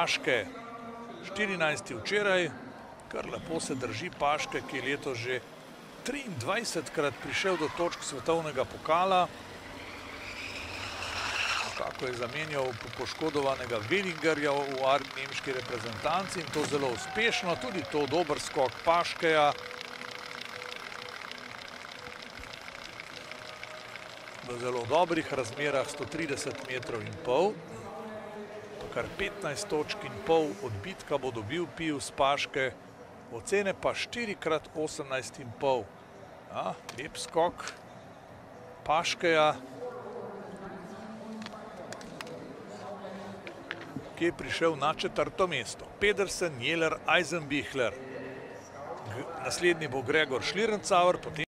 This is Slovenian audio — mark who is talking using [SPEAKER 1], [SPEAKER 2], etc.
[SPEAKER 1] Paške, 14. včeraj, kar lepo se drži Paške, ki je letos že 23-krat prišel do točk svetovnega pokala. Kako je zamenjal poškodovanega Velingerja v nemški reprezentanci in to zelo uspešno, tudi to dober skok Paškeja. V zelo dobrih razmerah 130,5 metrov, pa kar 15,5 točk odbitka bo dobil Pius Paške, ocene pa 4x18,5. Ja, lep skok Paškeja, ki je prišel na 4. mesto. Pedersen, Jeler, Eisenbichler. Naslednji bo Gregor Schlierenzauer, potem